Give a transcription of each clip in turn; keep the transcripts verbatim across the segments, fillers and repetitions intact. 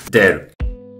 デル。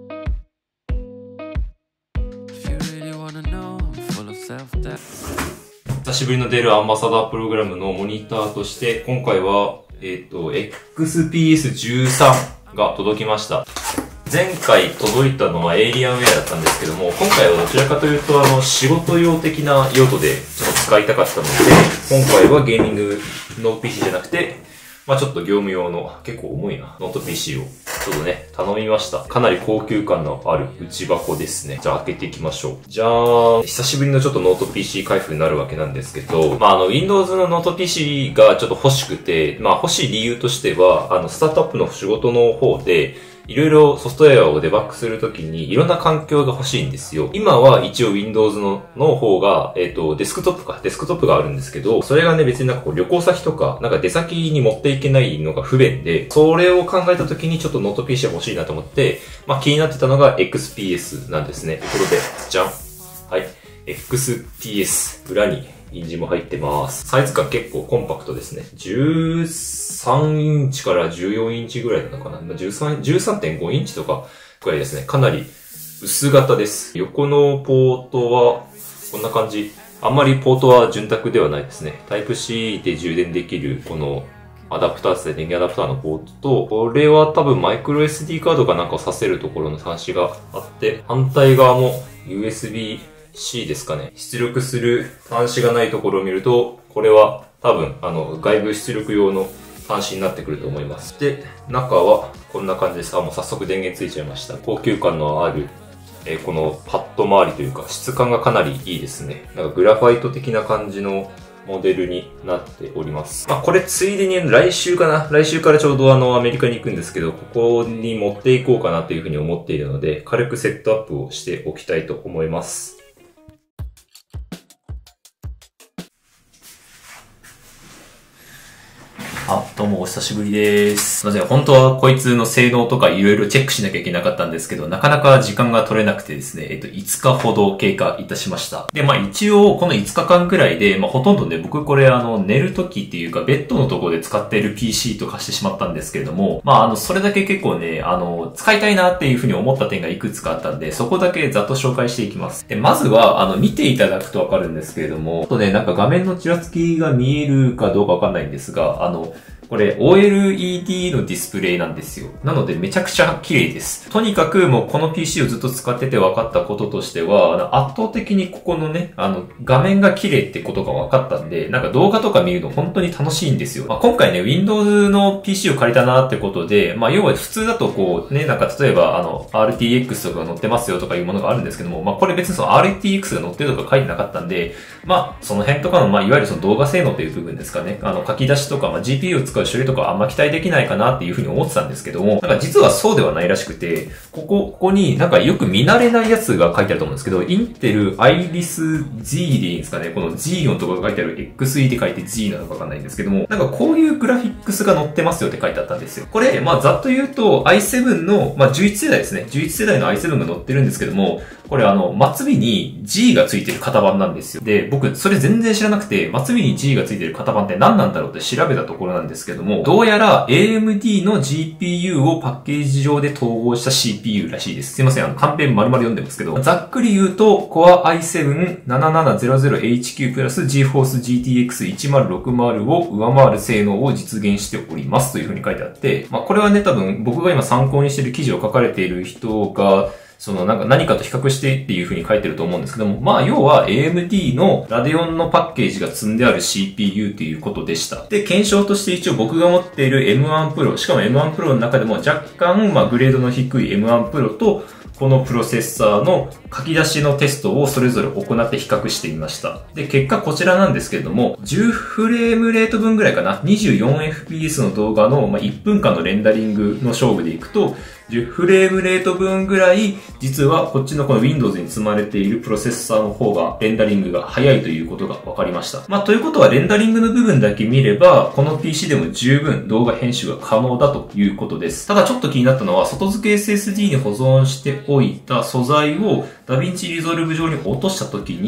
久しぶりのデルアンバサダープログラムのモニターとして、今回は、えっと、エックスピーエスじゅうさん が届きました。前回届いたのはエイリアンウェアだったんですけども、今回はどちらかというとあの、仕事用的な用途でちょっと使いたかったので、今回はゲーミングノート ピーシー じゃなくて、まあちょっと業務用の結構重いな、ノート ピーシー をちょっとね、頼みました。かなり高級感のある内箱ですね。じゃあ開けていきましょう。じゃあ、久しぶりのちょっとノート ピーシー 開封になるわけなんですけど、まああの Windows のノート ピーシー がちょっと欲しくて、まあ欲しい理由としては、あのスタートアップの仕事の方で、いろいろソフトウェアをデバッグするときにいろんな環境が欲しいんですよ。今は一応 Windows のの方が、えっと、デスクトップか、デスクトップがあるんですけど、それがね別になんかこう旅行先とか、なんか出先に持っていけないのが不便で、それを考えたときにちょっとノート ピーシー 欲しいなと思って、まあ気になってたのが エックスピーエス なんですね。ということで、じゃん。はい。エックスピーエス。裏に印字も入ってます。サイズ感結構コンパクトですね。じゅうさんインチからじゅうよんインチぐらいなのかな。じゅうさん、じゅうさんてんごインチとかくらいですね。かなり薄型です。横のポートはこんな感じ。あんまりポートは潤沢ではないですね。タイプ C で充電できるこのアダプターですね。電源アダプターのポートと、これは多分マイクロ エスディー カードかなんかを挿せるところの端子があって、反対側も ユーエスビーC ですかね。出力する端子がないところを見ると、これは多分、あの、外部出力用の端子になってくると思います。で、中はこんな感じです。あ、もう早速電源ついちゃいました。高級感のある、えー、このパッド周りというか、質感がかなりいいですね。なんかグラファイト的な感じのモデルになっております。まあ、これついでに来週かな来週からちょうどあの、アメリカに行くんですけど、ここに持っていこうかなというふうに思っているので、軽くセットアップをしておきたいと思います。あ、どうもお久しぶりです。すいません。本当はこいつの性能とかいろいろチェックしなきゃいけなかったんですけど、なかなか時間が取れなくてですね、えっと、いつかほど経過いたしました。で、まあ一応このいつかかんくらいで、まあほとんどね、僕これあの、寝る時っていうか、ベッドのところで使っている ピーシー と化してしまったんですけれども、まああの、それだけ結構ね、あの、使いたいなっていうふうに思った点がいくつかあったんで、そこだけざっと紹介していきます。で、まずは、あの、見ていただくとわかるんですけれども、ちょっとね、なんか画面のちらつきが見えるかどうかわかんないんですが、あの、これ オーエルイーディー のディスプレイなんですよ。なのでめちゃくちゃ綺麗です。とにかくもうこの ピーシー をずっと使ってて分かったこととしては、圧倒的にここのね、あの、画面が綺麗ってことが分かったんで、なんか動画とか見るの本当に楽しいんですよ。まあ、今回ね、Windows の ピーシー を借りたなってことで、まあ要は普通だとこうね、なんか例えばあの、アールティーエックス とか載ってますよとかいうものがあるんですけども、まあこれ別にその アールティーエックス が載ってるとか書いてなかったんで、まあその辺とかの、まあいわゆるその動画性能という部分ですかね。あの書き出しとか、まあ ジーピーユー を使う処理とかあんま期待できないかなっていうふうに思ってたんですけども、なんか実はそうではないらしくて、ここ、ここになんかよく見慣れないやつが書いてあると思うんですけど、インテルアイリス Z でいいんですかね。この Z のところが書いてある エックスイー で書いて Z なのかわかんないんですけども、なんかこういうグラフィックスが載ってますよって書いてあったんですよ。これ、まあざっと言うと アイセブン の、まあじゅういち世代ですね。じゅういち世代の アイセブン が載ってるんですけども、これあの、末尾に G がついてる型番なんですよ。で、僕、それ全然知らなくて、末尾に G がついてる型番って何なんだろうって調べたところなんですけども、どうやら エーエムディー の ジーピーユー をパッケージ上で統合した シーピーユー らしいです。すいません、あの、カンペ丸々読んでますけど、ざっくり言うと、Core アイセブンななななぜろぜろエイチキュー プラス GeForce ジーティーエックスいちまるろくまる を上回る性能を実現しておりますというふうに書いてあって、まあ、これはね、多分僕が今参考にしている記事を書かれている人が、そのなんか何かと比較してっていう風に書いてると思うんですけども、まあ要は エーエムディー のラデオンのパッケージが積んである シーピーユー っていうことでした。で、検証として一応僕が持っている エムワン Pro、しかも エムワン Pro の中でも若干まあグレードの低い エムワン Pro とこのプロセッサーの書き出しのテストをそれぞれ行って比較してみました。で、結果こちらなんですけれども、じゅうフレームレート分ぐらいかな ?にじゅうよんエフピーエス の動画の、まあ、いっぷんかんのレンダリングの勝負でいくと、じゅうフレームレート分ぐらい、実はこっちのこの Windows に積まれているプロセッサーの方がレンダリングが早いということが分かりました。まあ、ということはレンダリングの部分だけ見れば、この ピーシー でも十分動画編集が可能だということです。ただちょっと気になったのは、外付け エスエスディー に保存しておいた素材をダヴィンチリゾルブ上に落としたときに、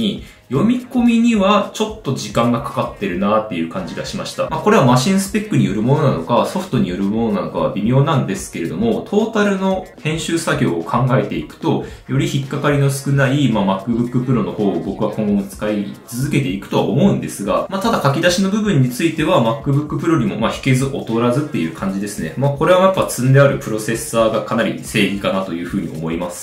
読み込みにはちょっと時間がかかってるなっていう感じがしました。まあ、これはマシンスペックによるものなのか、ソフトによるものなのかは微妙なんですけれども、トータルの編集作業を考えていくと、より引っかかりの少ない、まあ、MacBook Pro の方を僕は今後も使い続けていくとは思うんですが、まあ、ただ書き出しの部分については MacBook Pro にもまあ引けず劣らずっていう感じですね。まあ、これはやっぱ積んであるプロセッサーがかなり正義かなというふうに思います。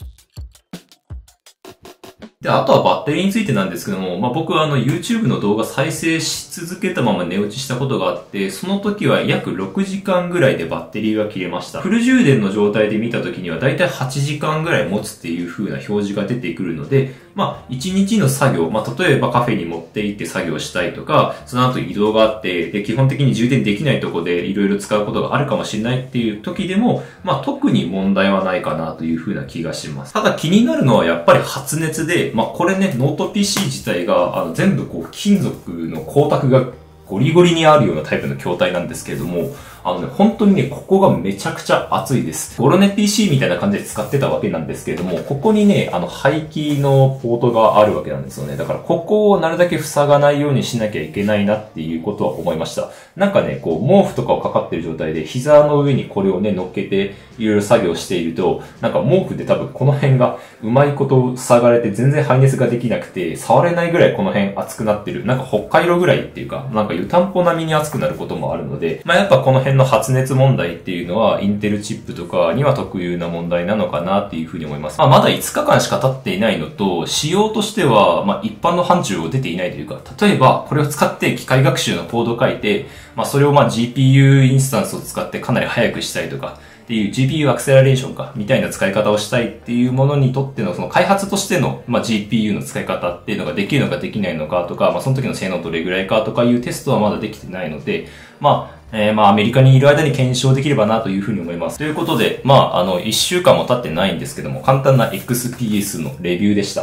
で、あとはバッテリーについてなんですけども、まあ、僕はあの YouTube の動画再生し続けたまま寝落ちしたことがあって、その時は約ろくじかんぐらいでバッテリーが切れました。フル充電の状態で見た時にはだいたいはちじかんぐらい持つっていう風な表示が出てくるので、まあ、いちにちの作業、まあ、例えばカフェに持って行って作業したいとか、その後移動があって、で、基本的に充電できないとこでいろいろ使うことがあるかもしれないっていう時でも、まあ、特に問題はないかなという風な気がします。ただ気になるのはやっぱり発熱で、まあ、これね、ノート ピーシー 自体が、あの、全部こう、金属の光沢がゴリゴリにあるようなタイプの筐体なんですけれども、あのね、本当にね、ここがめちゃくちゃ熱いです。ゴロネ ピーシー みたいな感じで使ってたわけなんですけれども、ここにね、あの、排気のポートがあるわけなんですよね。だから、ここをなるだけ塞がないようにしなきゃいけないなっていうことは思いました。なんかね、こう、毛布とかをかかってる状態で、膝の上にこれをね、乗っけて、いろいろ作業していると、なんか毛布で多分この辺がうまいこと塞がれて全然排熱ができなくて、触れないぐらいこの辺熱くなってる。なんか北海道ぐらいっていうか、なんか湯たんぽ並みに熱くなることもあるので、まあやっぱこの辺の発熱問題っていうのは、インテルチップとかには特有な問題なのかなっていうふうに思います。まあまだいつかかんしか経っていないのと、仕様としては、まあ一般の範疇を出ていないというか、例えばこれを使って機械学習のコードを書いて、まあそれをまあ ジーピーユー インスタンスを使ってかなり速くしたりとか、っていう ジーピーユー アクセラレーションか、みたいな使い方をしたいっていうものにとっての、その開発としての、まあ、ジーピーユー の使い方っていうのができるのかできないのかとか、まあ、その時の性能どれぐらいかとかいうテストはまだできてないので、まあ、えー、まあ、アメリカにいる間に検証できればなというふうに思います。ということで、まあ、あの、一週間も経ってないんですけども、簡単な エックスピーエス のレビューでした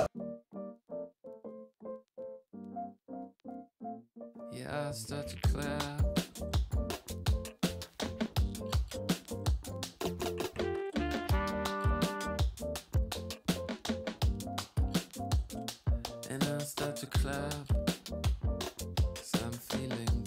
。Yeah, start to clap, 'cause I'm feeling